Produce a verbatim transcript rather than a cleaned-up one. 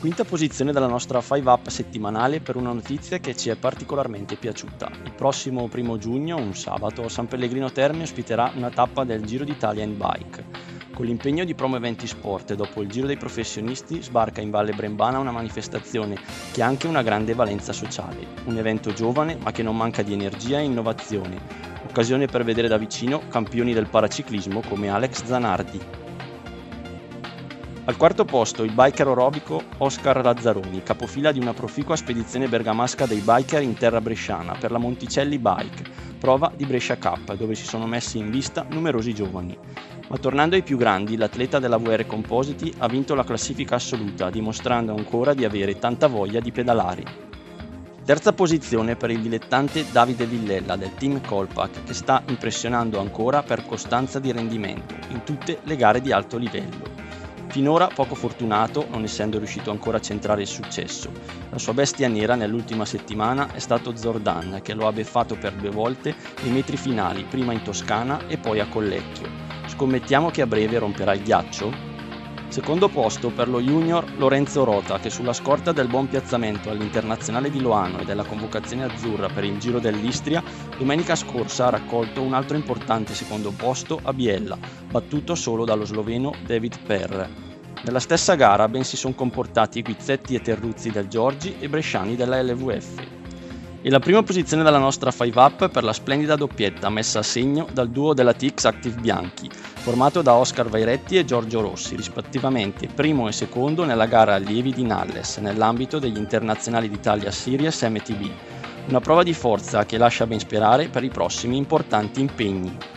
Quinta posizione della nostra five up settimanale per una notizia che ci è particolarmente piaciuta. Il prossimo primo giugno, un sabato, San Pellegrino Terme ospiterà una tappa del Giro d'Italia in bike. Con l'impegno di Promo Eventi Sport e dopo il Giro dei Professionisti sbarca in Valle Brembana una manifestazione che ha anche una grande valenza sociale. Un evento giovane ma che non manca di energia e innovazione. Occasione per vedere da vicino campioni del paraciclismo come Alex Zanardi. Al quarto posto il biker orobico Oscar Lazzaroni, capofila di una proficua spedizione bergamasca dei biker in terra bresciana per la Monticelli Bike, prova di Brescia Cup, dove si sono messi in vista numerosi giovani. Ma tornando ai più grandi, l'atleta della V R Compositi ha vinto la classifica assoluta, dimostrando ancora di avere tanta voglia di pedalare. Terza posizione per il dilettante Davide Villella del team Colpack, che sta impressionando ancora per costanza di rendimento in tutte le gare di alto livello. Finora poco fortunato, non essendo riuscito ancora a centrare il successo. La sua bestia nera nell'ultima settimana è stato Zordan, che lo ha beffato per due volte nei metri finali, prima in Toscana e poi a Collecchio. Scommettiamo che a breve romperà il ghiaccio? Secondo posto per lo junior Lorenzo Rota, che sulla scorta del buon piazzamento all'Internazionale di Loano e della convocazione azzurra per il Giro dell'Istria, domenica scorsa ha raccolto un altro importante secondo posto a Biella, battuto solo dallo sloveno David Per. Nella stessa gara ben si sono comportati Guizzetti e Terruzzi del Giorgi e bresciani della L V F. E la prima posizione della nostra five up per la splendida doppietta messa a segno dal duo della T X Active Bianchi, formato da Oscar Vairetti e Giorgio Rossi, rispettivamente primo e secondo nella gara allievi di Nalles, nell'ambito degli internazionali d'Italia Series M T B. Una prova di forza che lascia ben sperare per i prossimi importanti impegni.